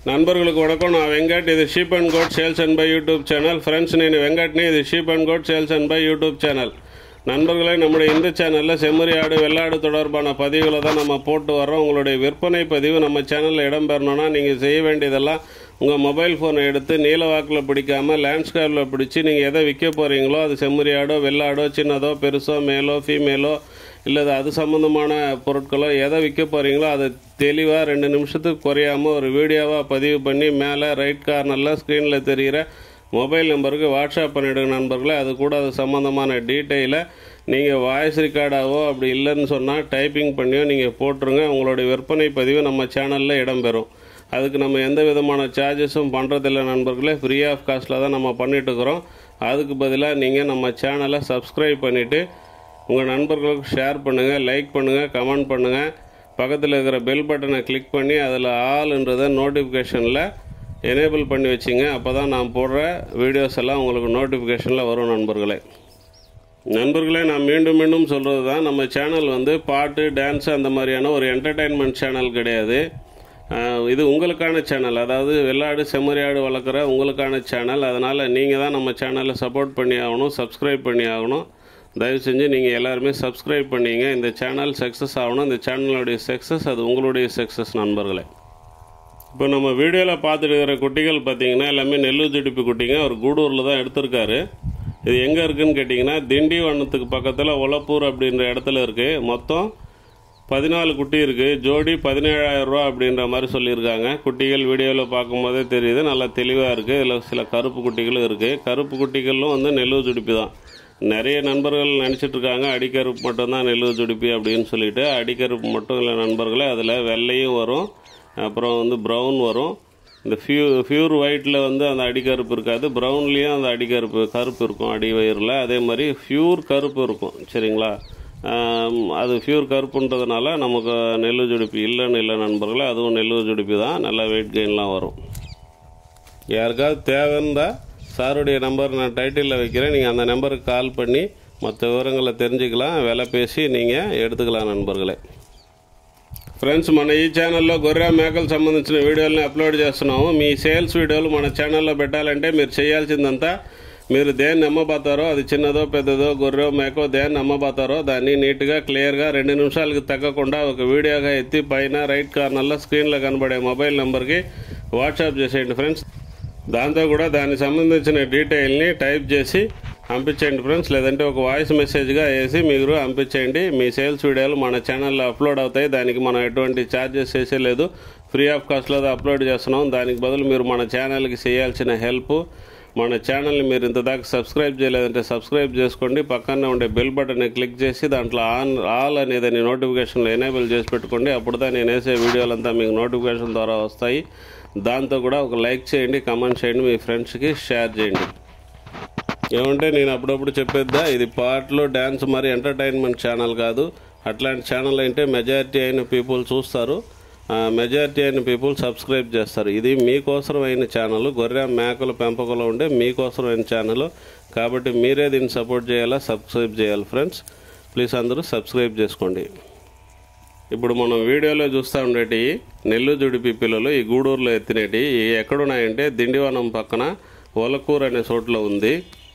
நண்பர்களுக்கு வணக்கம். நான் வெங்கட். இது sheep and goat sales and buy YouTube channel. Friends, నేను வெங்கட்னி. இது sheep and goat sales and buy YouTube channel. நண்பர்களே, நம்முடைய இந்த சேனலில் செம்மறி ஆடு வெள்ளாடு தொடர்பான பதிவுகளை தான் நம்ம போட்டு வர்றோம். உங்களுடைய விற்பனை பதிவு நம்ம சேனலில் இடம்பெறணும்னா நீங்கள் செய்ய வேண்டியதெல்லாம் உங்கள் மொபைல் ஃபோனை எடுத்து நீல வாக்கில் பிடிக்காமல் லேண்ட்ஸ்கேப்பில் பிடிச்சி நீங்கள் எதை விற்க போகிறீங்களோ, அது செம்மறி ஆடோ வெள்ளாடோ சின்னதோ பெருசோ மேலோ ஃபீமேலோ இல்லை அது சம்மந்தமான பொருட்களோ எதை விற்க போகிறீங்களோ அதை தெளிவாக 2 நிமிஷத்துக்கு குறையாமல் ஒரு வீடியோவாக பதிவு பண்ணி மேலே ரைட் கார்னரில் ஸ்க்ரீனில் தெரிகிற மொபைல் நம்பருக்கு வாட்ஸ்அப் பண்ணிவிடுங்க நண்பர்களே. அது கூட அது சம்மந்தமான டீட்டெயிலை நீங்கள் வாய்ஸ் ரெக்கார்டாவோ அப்படி இல்லைன்னு சொன்னால் டைப்பிங் பண்ணியோ நீங்கள் போட்டுருங்க. உங்களுடைய விற்பனை பதிவு நம்ம சேனலில் இடம்பெறும். அதுக்கு நம்ம எந்த விதமான சார்ஜஸும் பண்ணுறதில்ல நண்பர்களே. ஃப்ரீ ஆஃப் காஸ்ட்டில் தான் நம்ம பண்ணிட்டுருக்குறோம். அதுக்கு பதிலாக நீங்கள் நம்ம சேனலை சப்ஸ்கிரைப் பண்ணிவிட்டு உங்கள் நண்பர்களுக்கு ஷேர் பண்ணுங்கள், லைக் பண்ணுங்கள், கமெண்ட் பண்ணுங்கள். பக்கத்தில் இருக்கிற பெல் பட்டனை கிளிக் பண்ணி அதில் ஆல்ன்றதை நோட்டிஃபிகேஷனில் எனேபிள் பண்ணி வச்சிங்க. அப்போ தான் நான் போடுற வீடியோஸ் எல்லாம் உங்களுக்கு நோட்டிஃபிகேஷனில் வரும் நண்பர்களே. நான் மீண்டும் மீண்டும் சொல்கிறது தான், நம்ம சேனல் பாட்டு டான்ஸு அந்த மாதிரியான ஒரு என்டர்டெயின்மெண்ட் சேனல் கிடையாது. இது உங்களுக்கான சேனல். அதாவது வெள்ளாடு செம்மறி ஆடு வளர்க்குற உங்களுக்கான சேனல். அதனால் நீங்கள் தான் நம்ம சேனலை சப்போர்ட் பண்ணி ஆகணும், சப்ஸ்கிரைப் பண்ணி ஆகணும். தயவு செஞ்சு நீங்கள் எல்லாருமே சப்ஸ்கிரைப் பண்ணிங்க. இந்த சேனல் சக்ஸஸ் ஆகணும். இந்த சேனலுடைய சக்ஸஸ் அது உங்களுடைய சக்ஸஸ் நண்பர்களே. இப்போ நம்ம வீடியோவில் பார்த்துட்டு இருக்கிற குட்டிகள் பார்த்திங்கன்னா எல்லாமே நெல்லூர்ஜுடிப்பி குட்டிங்க. அவர் கூடூரில் தான் எடுத்திருக்காரு. இது எங்கே இருக்குதுன்னு கேட்டிங்கன்னா திண்டிவனத்துக்கு பக்கத்தில் ஒலப்பூர் அப்படின்ற இடத்துல இருக்குது. மொத்தம் 14 குட்டி இருக்குது. ஜோடி 17,000 ரூபா அப்படின்ற மாதிரி சொல்லியிருக்காங்க. குட்டிகள் வீடியோவில் பார்க்கும்போதே தெரியுது, நல்லா தெளிவாக இருக்குது. இதில் சில கருப்பு குட்டிகளும் இருக்குது. கருப்பு குட்டிகளும் நெல்லூர்ஜுடிப்பி தான். நிறைய நண்பர்கள் நினச்சிட்ருக்காங்க அடிக்கருப்பு மட்டும்தான் நெல்லூர்ஜுடிப்பி அப்படின்னு சொல்லிட்டு. அடிக்கருப்பு மட்டும் இல்லை நண்பர்களே, அதில் வெள்ளையும் வரும், அப்புறம் ப்ரௌன் வரும். இந்த ஃபியூர் ஒயிட்டில் அந்த அடிக்கருப்பு இருக்காது. ப்ரௌன்லேயும் அந்த கருப்பு இருக்கும் அடி வயிறில். அதே மாதிரி ஃபியூர் கருப்பு இருக்கும். சரிங்களா? அது ஃபியூர் கருப்புன்றதுனால நமக்கு நெல்லூர்ஜுடிப்பி இல்லைன்னு இல்லை நண்பர்களே, அதுவும் நெல்லூர்ஜுடிப்பி தான். நல்லா வெயிட் கெயின்லாம் வரும். யாருக்காவது தேவைன்னா சாருடைய நம்பர் நான் டைட்டிலில் வைக்கிறேன். நீங்கள் அந்த நம்பருக்கு கால் பண்ணி மற்ற விவரங்களை தெரிஞ்சுக்கலாம், விலை பேசி நீங்கள் எடுத்துக்கலாம் నண்బర్గలే. ఫ్రెండ్స్, మన ఈ ఛానల్లో గొర్రె మేకలు సంబంధించిన వీడియోలని అప్లోడ్ చేస్తున్నాము. మీ సేల్స్ వీడియోలు మన ఛానల్లో పెట్టాలంటే మీరు చేయాల్సిందంతా, మీరు దేన్ని అమ్మబోతారో, అది చిన్నదో పెద్దదో గొర్రె మేకో దేన్ని అమ్మబోతారో దాన్ని నీట్గా క్లియర్గా 2 నిమిషాలకు తగ్గకుండా ఒక వీడియోగా ఎత్తి పైన రైట్ కార్నర్లో స్క్రీన్లో కనబడే మొబైల్ నెంబర్కి వాట్సాప్ చేసేయండి ఫ్రెండ్స్. దాంతో కూడా దానికి సంబంధించిన డీటెయిల్ని టైప్ చేసి పంపించండి ఫ్రెండ్స్. లేదంటే ఒక వాయిస్ మెసేజ్గా వేసి మీరు పంపించండి. మీ సేల్స్ వీడియోలు మన ఛానల్లో అప్లోడ్ అవుతాయి. దానికి మనం ఎటువంటి ఛార్జెస్ చేసేలేదు, ఫ్రీ ఆఫ్ కాస్ట్లో అప్లోడ్ చేస్తున్నాం. దానికి బదులు మీరు మన ఛానల్కి చేయాల్సిన హెల్ప్, మన ఛానల్ని మీరు ఇంతదాకా సబ్స్క్రైబ్ చేయలేదంటే సబ్స్క్రైబ్ చేసుకోండి. పక్కనే ఉండే బెల్ బటన్ని క్లిక్ చేసి దాంట్లో ఆల్ అనేదని నోటిఫికేషన్లో ఎనేబుల్ చేసి పెట్టుకోండి. అప్పుడు தான் నేను వేసే వీడియోలంతా మీకు నోటిఫికేషన్ ద్వారా వస్తాయి. దాంతో కూడా ఒక లైక్ చేయండి, కమెంట్ చేయండి, మీ ఫ్రెండ్స్కి షేర్ చేయండి. ఏమంటే నేను అప్పుడప్పుడు చెప్పేద్దా, ఇది పాటలు డ్యాన్స్ మరి ఎంటర్టైన్మెంట్ ఛానల్ కాదు. అట్లాంటి ఛానల్ అంటే మెజారిటీ అయిన పీపుల్ చూస్తారు, మెజారిటీ అయిన పీపుల్ సబ్స్క్రైబ్ చేస్తారు. ఇది మీకోసమైన ఛానల్, గొర్రె మేకల పెంపకంలో ఉండే మీకోసమైన ఛానల్. కాబట్టి మీరే దీన్ని సపోర్ట్ చేయాలా, సబ్స్క్రైబ్ చేయాలి ఫ్రెండ్స్. ప్లీజ్ అందరూ సబ్స్క్రైబ్ చేసుకోండి. ఇప్పుడు మనం వీడియోలో చూస్తూ ఉండేటి నెల్లూర్జుడిపి పిల్లలు ఈ గూడూరులో ఎత్తినేటి ఎక్కడున్నాయంటే దిండివనం పక్కన ఒలకూరు అనే చోట్లో ఉంది.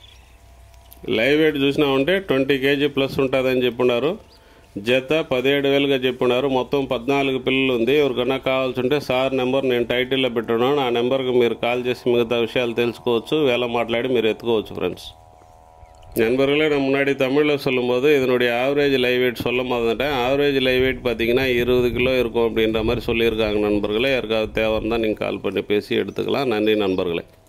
లైవ్ వెయిట్ చూసినామంటే 20 kg ప్లస్ ఉంటుందని చెప్పున్నారు. జత 17,000గా చెప్పున్నారు. మొత్తం 14 పిల్లలు ఉంది. ఎవరికన్నా కావాల్సి ఉంటే సార్ నెంబర్ నేను టైటిల్లో పెట్టున్నాను. ఆ నెంబర్కి మీరు కాల్ చేసి మిగతా విషయాలు తెలుసుకోవచ్చు, வேலை மாట్లాடி మీరు எத்துக்கோச்சு ஃப்ரெண்ட்ஸ். நண்பர்களே, நான் முன்னாடி தமிழில் சொல்லும்போது இதனுடைய ஆவரேஜ் லைவ் வெயிட் சொல்லும் போதுட்டேன். ஆவரேஜ் லைவ் வெயிட் பார்த்திங்கன்னா 20 கிலோ இருக்கும் அப்படின்ற மாதிரி சொல்லியிருக்காங்க நண்பர்களே. யாருக்காவது தேவை இருந்தால் நீங்கள் கால் பண்ணி பேசி எடுத்துக்கலாம். நன்றி நண்பர்களே.